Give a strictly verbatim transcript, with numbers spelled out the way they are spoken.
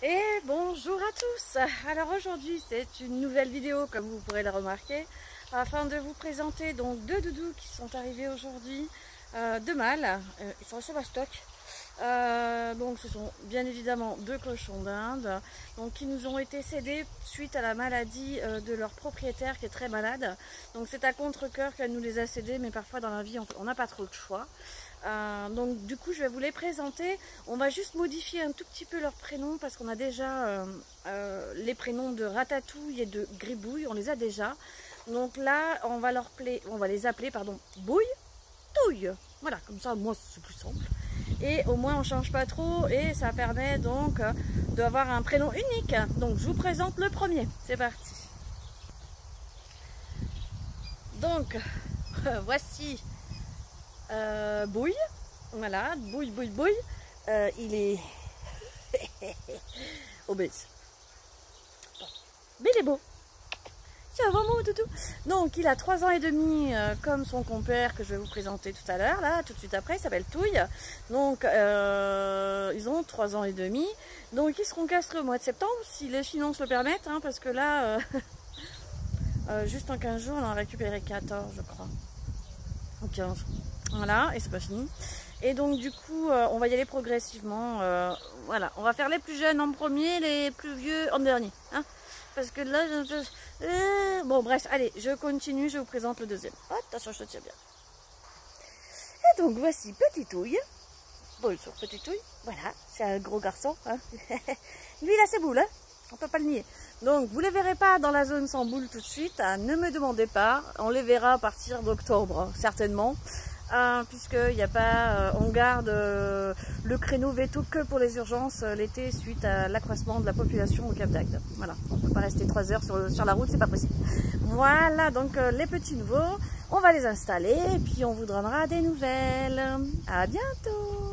Et bonjour à tous. Alors aujourd'hui c'est une nouvelle vidéo comme vous pourrez le remarquer afin de vous présenter donc deux doudous qui sont arrivés aujourd'hui, euh, deux mâles, euh, ils sont assez stock. Euh, donc ce sont bien évidemment deux cochons d'Inde donc qui nous ont été cédés suite à la maladie euh, de leur propriétaire qui est très malade. Donc c'est à contre-cœur qu'elle nous les a cédés, mais parfois dans la vie on n'a pas trop de choix. Euh, donc du coup je vais vous les présenter. On va juste modifier un tout petit peu leurs prénoms parce qu'on a déjà euh, euh, les prénoms de Ratatouille et de Gribouille, on les a déjà. Donc là on va leur appeler, on va les appeler pardon Bouille, Touille. Voilà, comme ça moi c'est plus simple. Et au moins on change pas trop et ça permet donc euh, d'avoir un prénom unique. Donc je vous présente le premier, c'est parti. Donc voici Euh, Bouille, voilà, Bouille, Bouille, Bouille, euh, il est obèse, mais il est beau, c'est un vraiment doudou. Donc il a trois ans et demi euh, comme son compère que je vais vous présenter tout à l'heure, là, tout de suite après, il s'appelle Touille. Donc euh, ils ont trois ans et demi, donc ils seront castrés au mois de septembre, si les finances le permettent, hein, parce que là, euh, euh, juste en quinze jours, on en a récupéré quatorze, je crois, ou quinze. Voilà, et c'est pas fini. Et donc du coup, euh, on va y aller progressivement. Euh, voilà, on va faire les plus jeunes en premier, les plus vieux en dernier. Hein, parce que là, je, je, euh, bon bref, allez, je continue, je vous présente le deuxième. Oh, attention, je te tiens bien. Et donc voici Petit Touille. Bonjour Petit Touille. Voilà, c'est un gros garçon. Hein. Lui, il a ses boules, hein, on peut pas le nier. Donc vous les verrez pas dans la zone sans boules tout de suite. Hein, ne me demandez pas. On les verra à partir d'octobre, hein, certainement. Euh, puisqu'il n'y a pas, euh, on garde euh, le créneau veto que pour les urgences euh, l'été suite à l'accroissement de la population au Cap d'Agde. Voilà, on ne peut pas rester trois heures sur, sur la route, c'est pas possible. Voilà, donc euh, les petits nouveaux, on va les installer et puis on vous donnera des nouvelles. À bientôt!